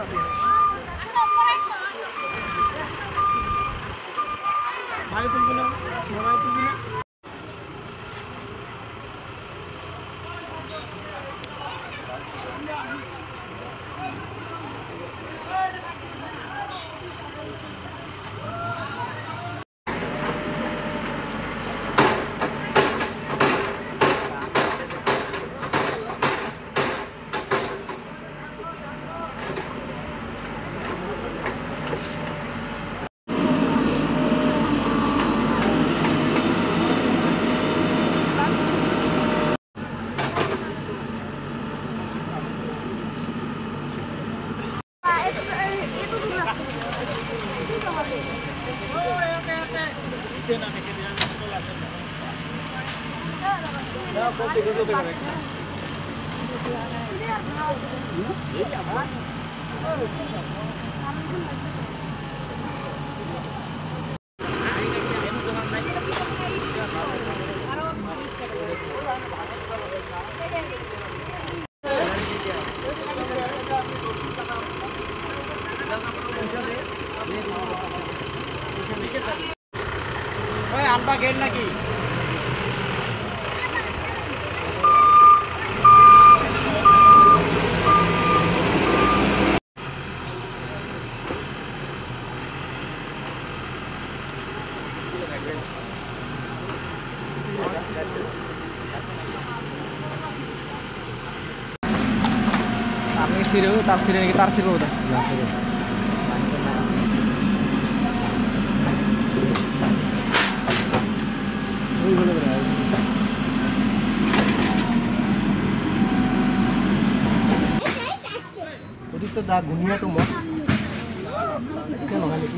আনবা গেল নাকি আমি ফিরে তার ফিরে নাকি তার ফিরবো তো দা গুনিয়াটো মত কেন হয় নাকি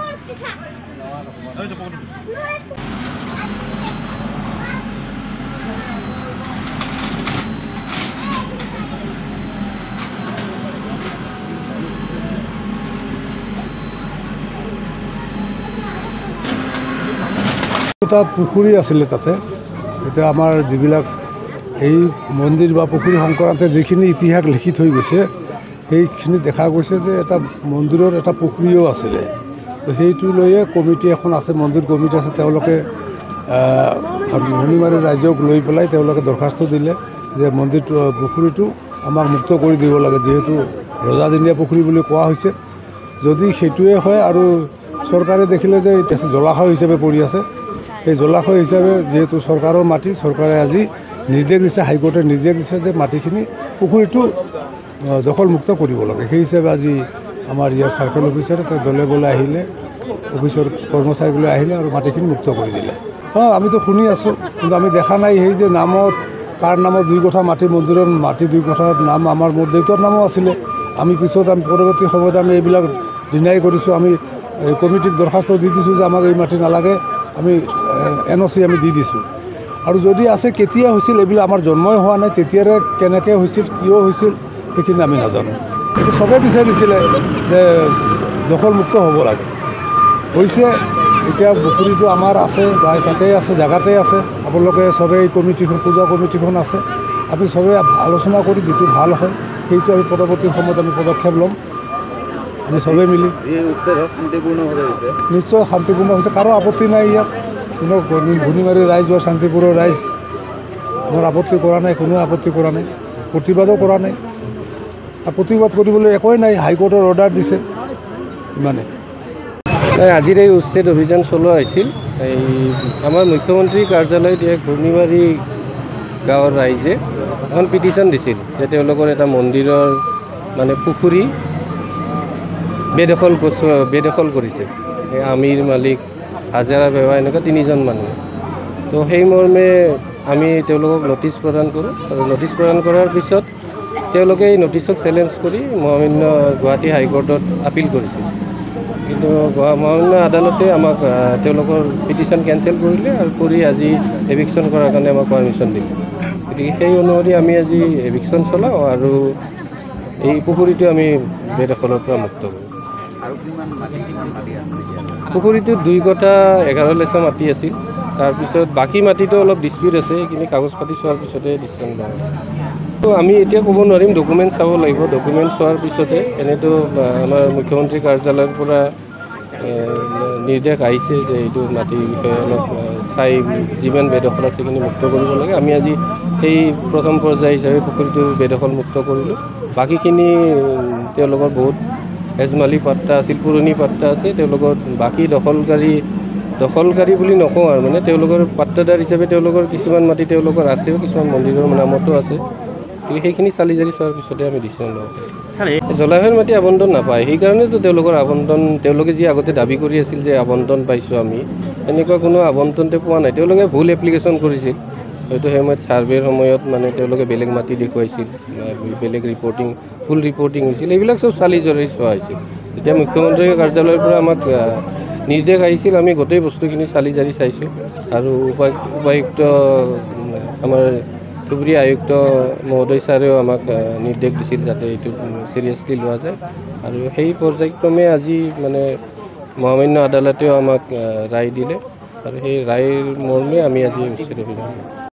এটা পুখুৰী আছিলে তাতে এতিয়া আমাৰ যিবিলাক এই মন্দিৰ বা পুখুৰী সংক্ৰান্তে যিখিনি ইতিহাস লিখি থৈ গৈছে সেইখিনি দেখা গৈছে যে এটা মন্দিৰৰ এটা পুখুৰীও আছিলে তো সেইটো লৈয়ে কমিটি এখন আছে মন্দিৰ কমিটি আছে তেওঁলোকে ভনীমাৰী ৰাইজক লৈ পেলাই তেওঁলোকে দৰখাস্ত দিলে যে মন্দিৰটো পুখুৰীটো আমাক মুক্ত কৰি দিব লাগে যিহেতু ৰজাদিনীয়া পুখুৰী বুলি কোৱা হৈছে যদি সেইটোৱে হয় আৰু চৰকাৰে দেখিলে যে জলাশয় হিচাপে পৰি আছে এই জলাশয় হিচাপে যেহেতু চৰকাৰৰ মাটি চৰকাৰে আজি নিৰ্দেশ দিছে হাইকোৰ্টে নিৰ্দেশ দিছে যে মাটিখিনি পুখুৰীটো দখলমুক্ত কৰিব লাগে সেই হিচাপে আজি আমাৰ ইয়াৰ চাৰ্কেল অফিচাৰে দলে বলে আহিলে অফিচৰ কৰ্মচাৰীলৈ আহিলে আৰু মাটিখিনি মুক্ত কৰি দিলে আমিতো শুনি আছোঁ কিন্তু আমি দেখা নাই সেই যে নামত কাৰ নামত 2 কঠা মাটি মন্দিৰৰ মাটি 2 কঠাৰ নাম আমাৰ মোৰ দেউতাৰ নামো আছিলে আমি পিছত আমি পৰৱৰ্তী সময়ত আমি এইবিলাক ডিনাই কৰিছোঁ আমি কমিটিক দৰখাস্ত দি দিছোঁ যে আমাক এই মাটি নালাগে আমি NOC আমি দি দিছোঁ আৰু যদি আছে কেতিয়া হৈছিল এইবিলাক আমাৰ জন্মই হোৱা নাই তেতিয়াৰে কেনেকৈ হৈছিল কিয় হৈছিল সেইখিনি আমি নাজানো কিন্তু চবেই বিচাৰিছিলে যে দখলমুক্ত হ'ব লাগে হৈছে এতিয়া পুখুৰীটো আমাৰ আছে বা তাতেই আছে জেগাতেই আছে আপোনালোকে চবেই কমিটিখন পূজা কমিটিখন আছে আমি চবেই আলোচনা কৰি যিটো ভাল হয় সেইটো আমি পৰৱৰ্তী সময়ত আমি পদক্ষেপ ল'ম আমি চবেই মিলি নিশ্চয় শান্তিপূৰ্ণ হৈছে কাৰো আপত্তি নাই ইয়াত কোনো ভনীমাৰী ৰাইজ বা শান্তিপুৰৰ ৰাইজ আমাৰ আপত্তি কৰা নাই কোনো আপত্তি কৰা নাই প্ৰতিবাদো কৰা নাই প্ৰতিবাদ কৰিবলৈ একোৱেই নাই হাইকোৰ্টৰ অৰ্ডাৰ দিছে ইমানে আজিৰ এই উচ্ছেদ অভিযান চলোৱা হৈছিল এই আমাৰ মুখ্যমন্ত্ৰী কাৰ্যালয়ত এক ভনীমাৰী গাঁৱৰ ৰাইজে এখন পিটিশ্যন দিছিল যে তেওঁলোকৰ এটা মন্দিৰৰ মানে পুখুৰী বেদখল কৰিছে আমিৰ মালিক হাজাৰা বেৱা এনেকুৱা 3জন মানুহ তো সেই মৰ্মে আমি তেওঁলোকক নটিচ প্ৰদান কৰোঁ আৰু নটিচ প্ৰদান কৰাৰ পিছত তেওঁলোকে এই নটিচক চেলেঞ্জ কৰি মহামান্য গুৱাহাটী হাইকোৰ্টত আপিল কৰিছিল কিন্তু মহামান্য আদালতে আমাক তেওঁলোকৰ পিটিশ্যন কেঞ্চেল কৰিলে আৰু কৰি আজি এভিকশ্যন কৰাৰ কাৰণে আমাক পাৰ্মিশ্যন দিলে গতিকে সেই অনুসৰি আমি আজি এভিকশ্যন চলাওঁ আৰু এই পুখুৰীটো আমি বেদখলৰ পৰা মুক্ত কৰোঁ পুখুৰীটোত 2 কঠা 11 লেচা মাটি আছিল তাৰপিছত বাকী মাটিতো অলপ ডিছপিউট আছে, সেইখিনি কাগজ পাতি চোৱাৰ পিছতে ডিচিশ্যন লওঁ। তো আমি এতিয়া ক'ব নোৱাৰিম, ডকুমেণ্ট চাব লাগিব। ডকুমেণ্ট চোৱাৰ পিছতে এনেতো আমাৰ মুখ্যমন্ত্ৰী কাৰ্যালয়ৰ পৰা নিৰ্দেশ আহিছে যে এইটো মাটিৰ বিষয়ে অলপ চাই যিমান বেদখল আছে সেইখিনি মুক্ত কৰিব লাগে। আমি আজি সেই প্ৰথম পৰ্যায় হিচাপে পুখুৰীটো বেদখল মুক্ত কৰিলোঁ। বাকীখিনি তেওঁলোকৰ বহুত এজমালি পাট্টা আছিল, পুৰণি পাট্টা আছে, তেওঁলোকৰ বাকী দখলকাৰী বুলি নকওঁ আৰু মানে তেওঁলোকৰ পাট্টাদাৰ হিচাপে তেওঁলোকৰ কিছুমান মাটি তেওঁলোকৰ আছেও, কিছুমান মন্দিৰৰ নামতো আছে। গতিকে সেইখিনি চালি জাৰি চোৱাৰ পিছতে আমি ডিচিশ্যন লওঁ। জলাশয়ৰ মাটি আবণ্টন নাপায়, সেইকাৰণেতো তেওঁলোকৰ আবণ্টন, তেওঁলোকে যি আগতে দাবী কৰি আছিল যে আবণ্টন পাইছোঁ আমি, এনেকুৱা কোনো আবণ্টনতে পোৱা নাই। তেওঁলোকে ভুল এপ্লিকেশ্যন কৰিছিল, হয়তো সেই সময়ত ছাৰ্ভেৰ সময়ত মানে তেওঁলোকে বেলেগ মাটি দেখুৱাইছিল, বেলেগ ভুল ৰিপৰ্টিং হৈছিল, এইবিলাক চব চালি জাৰি চোৱা হৈছিল। যেতিয়া মুখ্যমন্ত্ৰীৰ কাৰ্যালয়ৰ পৰা আমাক নিৰ্দেশ আহিছিল, আমি গোটেই বস্তুখিনি চালি জাৰি চাইছোঁ আৰু উপায়ুক্ত আমাৰ ধুবুৰী আয়ুক্ত মহোদয় ছাৰেও আমাক নিৰ্দেশ দিছিল যাতে এইটো চিৰিয়াছলি লোৱা যায়। আৰু সেই পৰ্যায়ক্ৰমে আজি মানে মহামান্য আদালতেও আমাক ৰায় দিলে আৰু সেই ৰায়ৰ মৰ্মে আমি আজি উচ্ছেদ অভিযান